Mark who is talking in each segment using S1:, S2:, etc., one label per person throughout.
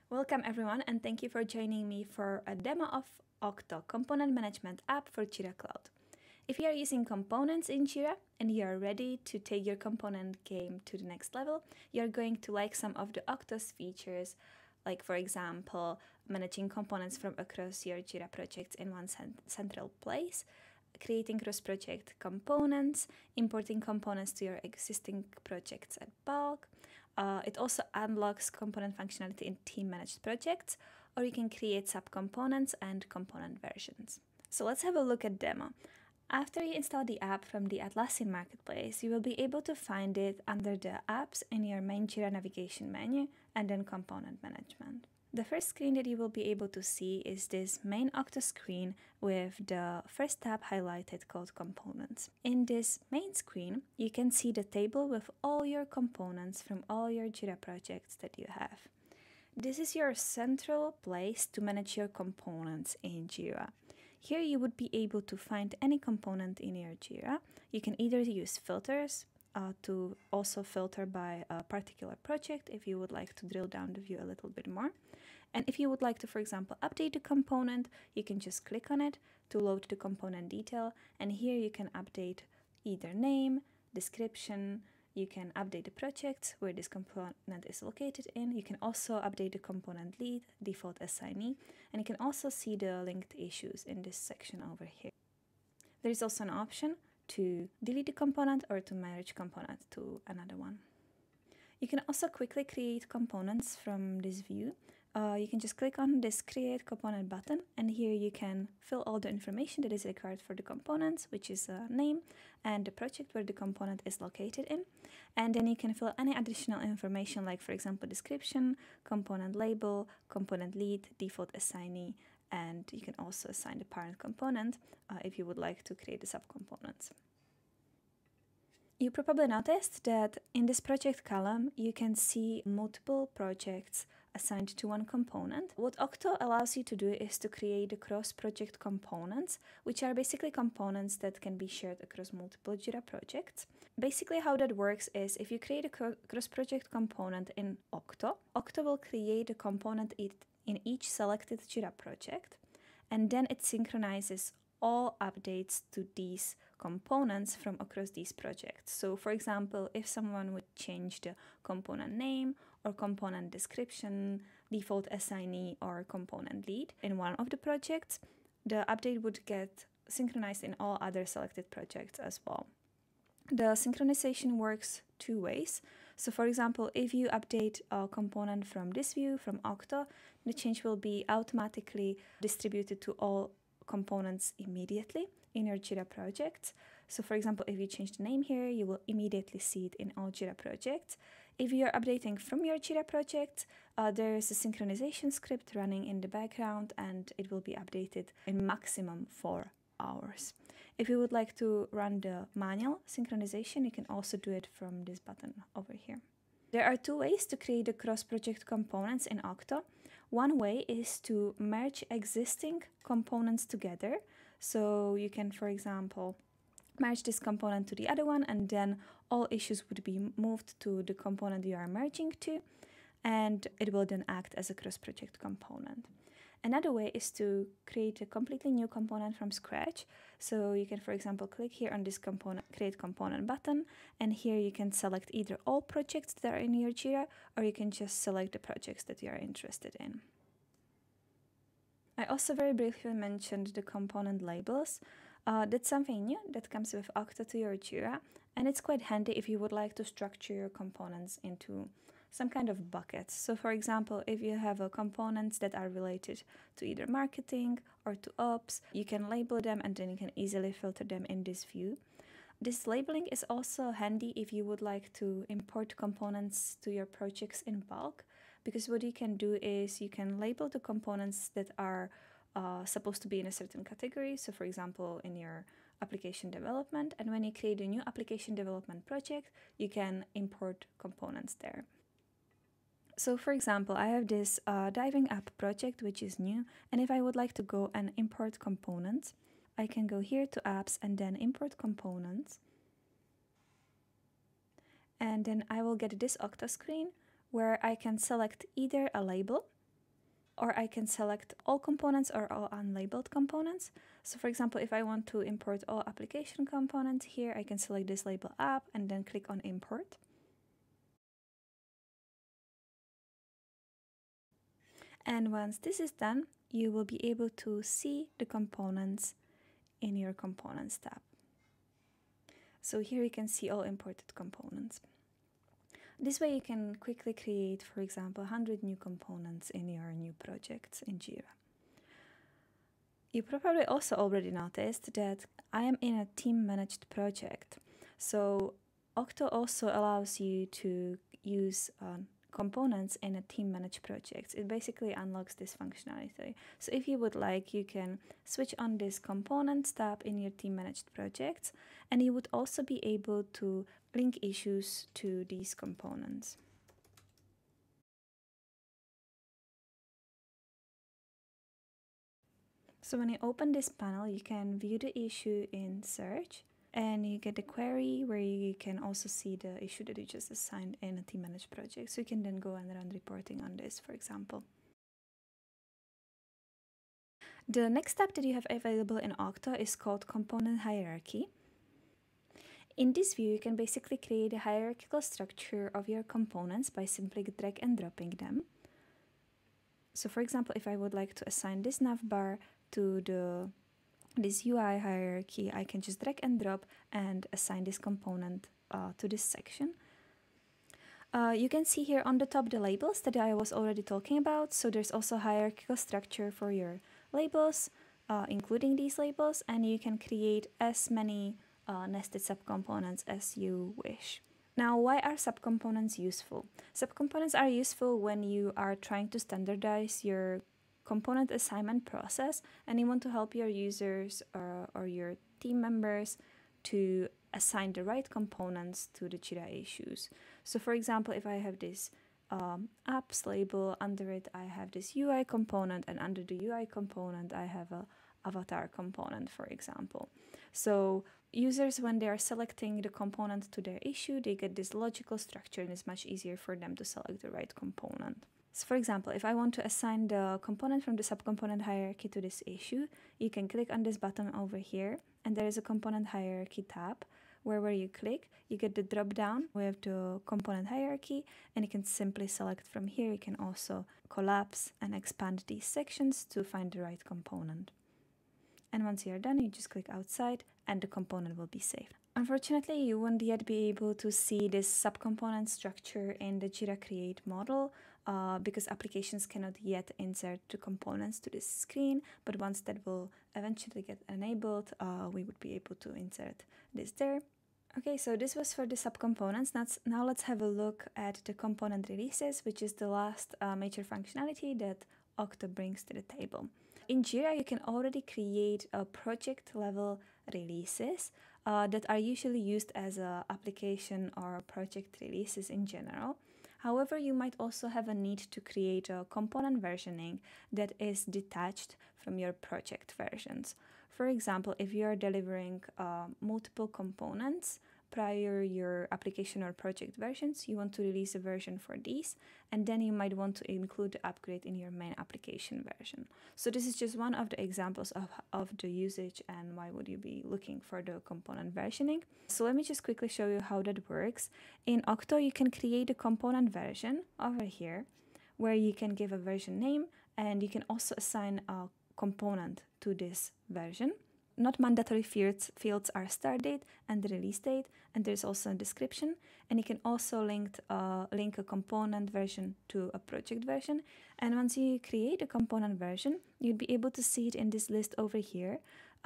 S1: Welcome everyone, and thank you for joining me for a demo of Octo component management app for Jira Cloud. If you are using components in Jira and you are ready to take your component game to the next level, you're going to like some of the Octo's features, like for example, managing components from across your Jira projects in one central place, creating cross-project components, importing components to your existing projects at bulk. It also unlocks component functionality in team-managed projects, or you can create subcomponents and component versions. So let's have a look at demo. After you install the app from the Atlassian Marketplace, you will be able to find it under the apps in your main Jira navigation menu and then component management. The first screen that you will be able to see is this main Octo screen with the first tab highlighted called Components. In this main screen, you can see the table with all your components from all your Jira projects that you have. This is your central place to manage your components in Jira. Here you would be able to find any component in your Jira. You can either use filters to also filter by a particular project if you would like to drill down the view a little bit more. And if you would like to, for example, update the component, you can just click on it to load the component detail. And here you can update either name, description, you can update the project where this component is located in. You can also update the component lead, default assignee, and you can also see the linked issues in this section over here. There is also an option to delete the component or to merge component to another one. You can also quickly create components from this view. You can just click on this Create Component button, and here you can fill all the information that is required for the components, which is a name and the project where the component is located in. And then you can fill any additional information, like for example description, component label, component lead, default assignee, and you can also assign the parent component if you would like to create the subcomponents. You probably noticed that in this project column you can see multiple projects assigned to one component. What Octo allows you to do is to create the cross-project components, which are basically components that can be shared across multiple Jira projects. Basically how that works is if you create a cross-project component in Octo, Octo will create a component in each selected Jira project, and then it synchronizes all updates to these components from across these projects. So for example, if someone would change the component name or component description, default assignee or component lead in one of the projects, the update would get synchronized in all other selected projects as well. The synchronization works two ways. So for example, if you update a component from this view, from Octo, the change will be automatically distributed to all components immediately in your Jira projects. So for example, if you change the name here, you will immediately see it in all Jira projects. If you are updating from your Jira project, there is a synchronization script running in the background and it will be updated in maximum 4 hours. If you would like to run the manual synchronization, you can also do it from this button over here. There are two ways to create the cross-project components in Octo. One way is to merge existing components together. So you can, for example, merge this component to the other one, and then all issues would be moved to the component you are merging to, and it will then act as a cross-project component. Another way is to create a completely new component from scratch. So you can, for example, click here on this Create Component button, and here you can select either all projects that are in your Jira, or you can just select the projects that you are interested in. I also very briefly mentioned the component labels. That's something new that comes with Octo to your Jira, and it's quite handy if you would like to structure your components into some kind of buckets. So for example, if you have components that are related to either marketing or to ops, you can label them and then you can easily filter them in this view. This labeling is also handy if you would like to import components to your projects in bulk, because what you can do is you can label the components that are supposed to be in a certain category. So for example, in your application development, and when you create a new application development project, you can import components there. So for example, I have this diving app project, which is new, and if I would like to go and import components, I can go here to apps and then import components. And then I will get this Octo screen where I can select either a label or I can select all components or all unlabeled components. So for example, if I want to import all application components here, I can select this label app and then click on import. And once this is done, you will be able to see the components in your Components tab. So here you can see all imported components. This way you can quickly create, for example, 100 new components in your new projects in Jira. You probably also already noticed that I am in a team-managed project. So Octo also allows you to use components in a team-managed project. It basically unlocks this functionality. So if you would like, you can switch on this Components tab in your team-managed projects, and you would also be able to link issues to these components. So when you open this panel, you can view the issue in search, and you get the query where you can also see the issue that you just assigned in a team managed project. So you can then go and run reporting on this, for example. The next step that you have available in Octo is called Component Hierarchy. In this view, you can basically create a hierarchical structure of your components by simply drag and dropping them. So for example, if I would like to assign this navbar to this UI hierarchy, I can just drag and drop and assign this component to this section. You can see here on the top the labels that I was already talking about. So there's also hierarchical structure for your labels, including these labels, and you can create as many nested subcomponents as you wish. Now, why are subcomponents useful? Subcomponents are useful when you are trying to standardize your component assignment process and you want to help your users or your team members to assign the right components to the Jira issues. So for example, if I have this apps label, under it I have this UI component, and under the UI component I have a avatar component, for example. So users, when they are selecting the component to their issue, they get this logical structure and it's much easier for them to select the right component. So for example, if I want to assign the component from the subcomponent hierarchy to this issue, you can click on this button over here, and there is a component hierarchy tab where you click, you get the drop down with the component hierarchy, and you can simply select from here. You can also collapse and expand these sections to find the right component. And once you're done, you just click outside and the component will be saved. Unfortunately, you won't yet be able to see this subcomponent structure in the Jira Create model because applications cannot yet insert the components to this screen, but once that will eventually get enabled, we would be able to insert this there. Okay, so this was for the subcomponents. Now let's have a look at the component releases, which is the last major functionality that Octo brings to the table. In Jira, you can already create a project level releases that are usually used as application or project releases in general. However, you might also have a need to create a component versioning that is detached from your project versions. For example, if you are delivering multiple components prior your application or project versions, you want to release a version for these, and then you might want to include the upgrade in your main application version. So this is just one of the examples of the usage and why would you be looking for the component versioning. So let me just quickly show you how that works. In Octo, you can create a component version over here where you can give a version name, and you can also assign a component to this version. Not mandatory fields are start date and the release date, and there's also a description, and you can also link a component version to a project version. And once you create a component version, you'd be able to see it in this list over here.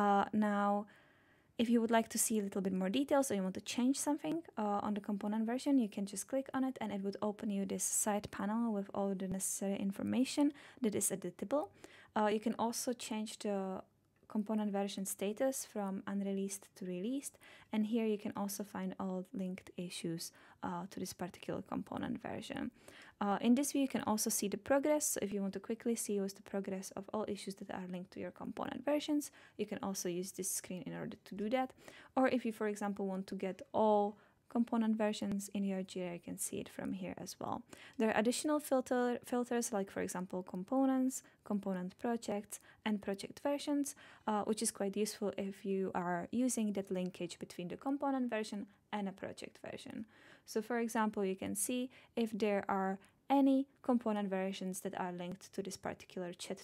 S1: Now, if you would like to see a little bit more details or you want to change something on the component version, you can just click on it and it would open you this side panel with all the necessary information that is editable. You can also change the component version status from unreleased to released, and here you can also find all linked issues to this particular component version. In this view, you can also see the progress. So if you want to quickly see what's the progress of all issues that are linked to your component versions, you can also use this screen in order to do that. Or if you, for example, want to get all component versions in your Jira. You can see it from here as well. There are additional filters like, for example, components, component projects, and project versions, which is quite useful if you are using that linkage between the component version and a project version. So for example, you can see if there are any component versions that are linked to this particular chat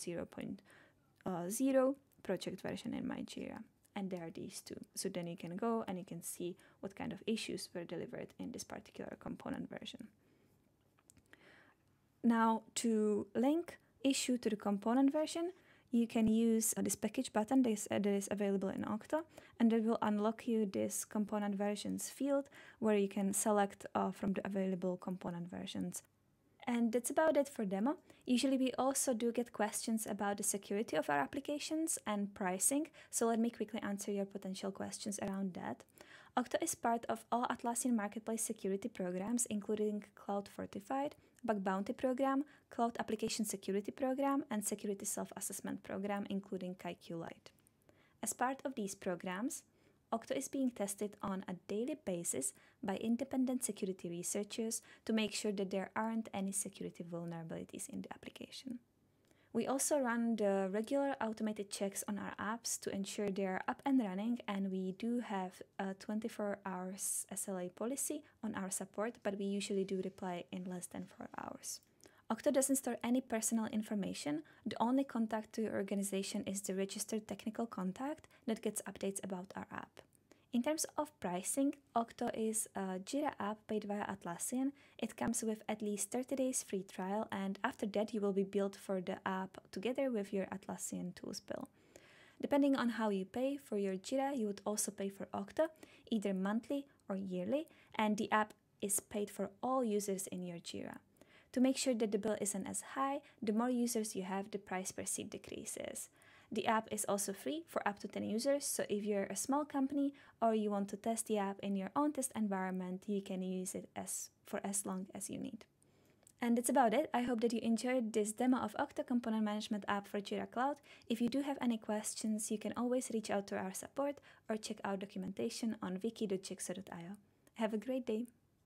S1: 2.0.0 project version in my Jira. And there are these two. So then you can go and you can see what kind of issues were delivered in this particular component version. Now, to link issue to the component version, you can use this package button that is available in Octo, and it will unlock you this component versions field where you can select from the available component versions. And that's about it for demo. Usually we also do get questions about the security of our applications and pricing, so let me quickly answer your potential questions around that. Octo is part of all Atlassian Marketplace security programs, including Cloud Fortified, Bug Bounty Program, Cloud Application Security Program, and Security Self-Assessment Program, including KaiQ Lite. As part of these programs, Octo is being tested on a daily basis by independent security researchers to make sure that there aren't any security vulnerabilities in the application. We also run the regular automated checks on our apps to ensure they're up and running, and we do have a 24 hours SLA policy on our support, but we usually do reply in less than 4 hours. Octo doesn't store any personal information. The only contact to your organization is the registered technical contact that gets updates about our app. In terms of pricing, Octo is a Jira app paid via Atlassian. It comes with at least 30 days free trial, and after that you will be billed for the app together with your Atlassian tools bill. Depending on how you pay for your Jira, you would also pay for Octo, either monthly or yearly, and the app is paid for all users in your Jira. To make sure that the bill isn't as high, the more users you have, the price per seat decreases. The app is also free for up to 10 users, so if you're a small company or you want to test the app in your own test environment, you can use it for as long as you need. And that's about it. I hope that you enjoyed this demo of Octo Component Management app for Jira Cloud. If you do have any questions, you can always reach out to our support or check out documentation on wiki.jigsaw.io. Have a great day!